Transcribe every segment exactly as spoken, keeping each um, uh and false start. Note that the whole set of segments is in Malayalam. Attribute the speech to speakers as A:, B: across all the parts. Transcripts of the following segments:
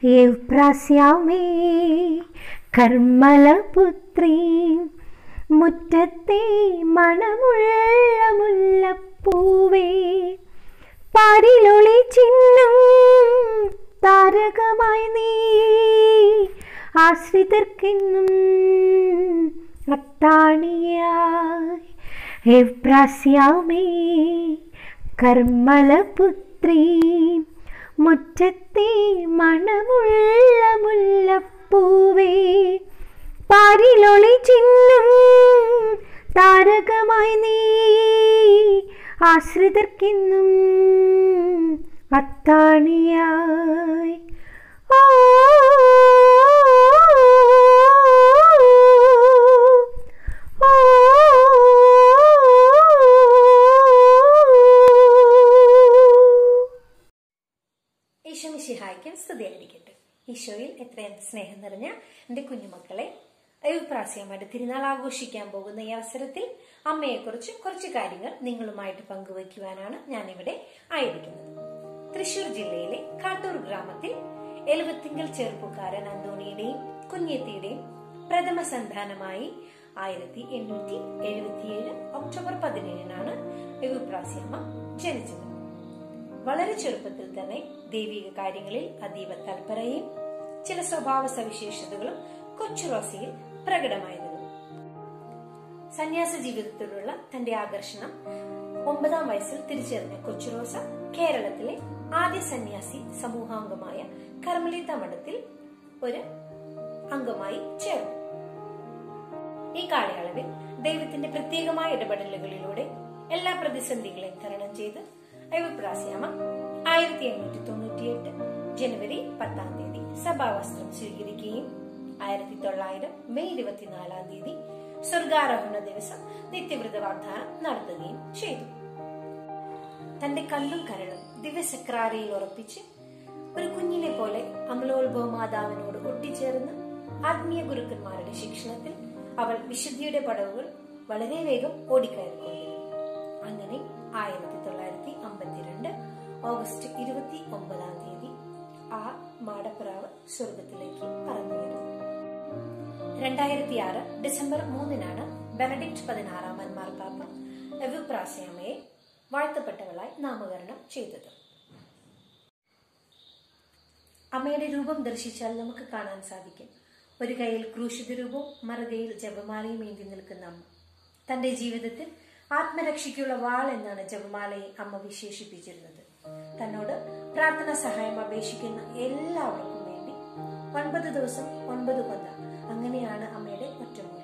A: എവ്പ്രാസ്യാമേ കർമ്മലപുത്രീ, മുറ്റത്തെ മണമുള്ള മുല്ലപ്പൂവേ, പാരിലൊളി ചിഹ്നം താരകമായി നീ, ആശ്രിതർക്കെന്നും അത്താണിയായി. എവ്പ്രാസ്യാമേ കർമ്മലപുത്രീ, മുറ്റത്തെ മണമുള്ള മുല്ലപ്പൂവേ, പാരിലൊളി ചിഹ്നം താരകമായി നീ, ആശ്രിതർക്കെന്നും അത്താണിയായി. ഓ
B: ഈശോ മിശിഹായ്ക്ക് സ്തുതിയായിരിക്കട്ടെ. ഈശോയിൽ എത്രയും സ്നേഹം നിറഞ്ഞ എൻ്റെ കുഞ്ഞുമക്കളെ, എവ്പ്രാസ്യാമ്മയുടെ തിരുനാൾ ആഘോഷിക്കാൻ പോകുന്ന ഈ അവസരത്തിൽ അമ്മയെക്കുറിച്ച് കുറച്ച് കാര്യങ്ങൾ നിങ്ങളുമായിട്ട് പങ്കുവയ്ക്കുവാനാണ് ഞാനിവിടെ ആയിരിക്കുന്നത്. തൃശൂർ ജില്ലയിലെ കാട്ടൂർ ഗ്രാമത്തിൽ എലുവത്തിങ്കൽ ചെറുപ്പക്കാരൻ അന്തോണിയുടെയും കുഞ്ഞേത്തിയുടെയും പ്രഥമ സന്താനമായി ആയിരത്തി എണ്ണൂറ്റി എഴുപത്തിയേഴ് ഒക്ടോബർ പതിനേഴിനാണ് എവ്പ്രാസ്യാമ്മ ജനിച്ചത്. വളരെ ചെറുപ്പത്തിൽ തന്നെ ദൈവിക കാര്യങ്ങളിൽ അതീവ തൽപരയും ചില സ്വഭാവ സവിശേഷതകളും കൊച്ചു റോസയിൽ പ്രകടമായിരുന്നു. സന്യാസ ജീവിതത്തിലുള്ള തന്റെ ആകർഷണം ഒമ്പതാം വയസ്സിൽ തിരിച്ചറിഞ്ഞ കൊച്ചു റോസ കേരളത്തിലെ ആദ്യ സന്യാസി സമൂഹാംഗമായ കർമ്മലീത്ത മഠത്തിൽ ഒരു അംഗമായി ചേർന്നു. ഈ കാലയളവിൽ ദൈവത്തിന്റെ പ്രത്യേകമായ ഇടപെടലുകളിലൂടെ എല്ലാ പ്രതിസന്ധികളെയും തരണം ചെയ്ത് എവ്പ്രാസ്യാമ്മ ആയിരത്തി എണ്ണൂറ്റി തൊണ്ണൂറ്റി എട്ട് ജനുവരി പത്താം തീയതി സഭാവസ്ത്രം സ്വീകരിക്കുകയും ആയിരത്തി തൊള്ളായിരം മെയ് ഇരുപത്തിനാലാം തീയതി സ്വർഗാരോഹണ ദിവസം നിത്യവ്രത വാഗ്ദാനം നടത്തുകയും ചെയ്തു. തന്റെ കല്ലും കരളും ദിവ്യസക്രാരയിൽ ഉറപ്പിച്ച് ഒരു കുഞ്ഞിനെ പോലെ അമലോത്ഭവ മാതാവിനോട് ഒട്ടിച്ചേർന്ന് ആത്മീയ ഗുരുക്കന്മാരുടെ ശിക്ഷണത്തിൽ അവൾ വിശുദ്ധിയുടെ പടവുകൾ വളരെ വേഗം ഓടിക്കയറിക്കൊണ്ടിരുന്നു. അങ്ങനെ ആയിരത്തി തൊള്ളായിരത്തി അമ്പത്തിരണ്ട് ഓഗസ്റ്റ് ഇരുപത്തി ഒമ്പതാം തീയതി ആ മാടപ്രാവ് സ്വർഗത്തിലേക്ക് പറന്നുയർന്നു. രണ്ടായിരത്തി ആറ് ഡിസംബർ മൂന്നിനാണ് ബെനഡിക്ട് പതിനാറാമൻ മാർപ്പാപ്പ എവ്പ്രാസ്യാമ്മയെ വാഴ്ത്തപ്പെട്ടവളായി നാമകരണം ചെയ്തത്. അമ്മയുടെ രൂപം ദർശിച്ചാൽ നമുക്ക് കാണാൻ സാധിക്കും, ഒരു കൈയിൽ ക്രൂശിത രൂപവും മറുകൈയിൽ ജപമാലയും ഏന്തി നിൽക്കുന്ന അമ്മ. തന്റെ ജീവിതത്തിൽ ആത്മരക്ഷയ്ക്കുള്ള വാൾ എന്നാണ് ജപമാലയെ അമ്മ വിശേഷിപ്പിച്ചിരുന്നത്. തന്നോട് പ്രാർത്ഥനാ സഹായം അപേക്ഷിക്കുന്ന എല്ലാവർക്കും വേണ്ടി ഒൻപത് ദിവസം ഒൻപത് കൊന്ത, അങ്ങനെയാണ് അമ്മയുടെ ഒറ്റമൂലി.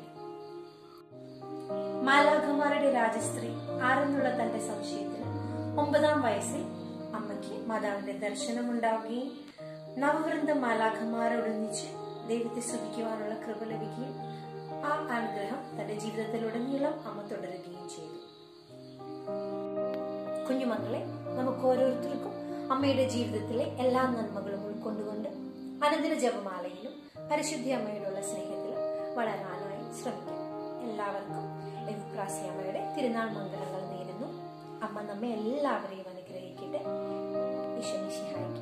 B: മാലാഖമാരുടെ രാജസ്ത്രീ ആരെന്നുള്ള തന്റെ സംശയത്തിന് ഒമ്പതാം വയസ്സിൽ അമ്മയ്ക്ക് മാതാവിന്റെ ദർശനം ഉണ്ടാവുകയും നവവൃന്ദ മാലാഖമാരോടൊന്നിച്ച് ദൈവത്തെ സ്തുതിക്കുവാനുള്ള കൃപ ലഭിക്കുകയും ആ അനുഗ്രഹം തന്റെ ജീവിതത്തിലുടനീളം അമ്മ തുടരുകയും ചെയ്തു. കുഞ്ഞുമക്കളെ, നമുക്ക് ഓരോരുത്തർക്കും അമ്മയുടെ ജീവിതത്തിലെ എല്ലാ നന്മകളും ഉൾക്കൊണ്ടുകൊണ്ട് അനുദിന ജപമാലയിലും പരിശുദ്ധി അമ്മയോടുള്ള സ്നേഹത്തിലും വളരാനായി ശ്രമിക്കാം. എല്ലാവർക്കും എവ്പ്രാസ്യാമ്മയുടെ തിരുനാൾ മംഗളങ്ങൾ നേരുന്നു. അമ്മ നമ്മെ എല്ലാവരെയും അനുഗ്രഹിക്കട്ടെ. ഈശോ മിശിഹായ്ക്ക്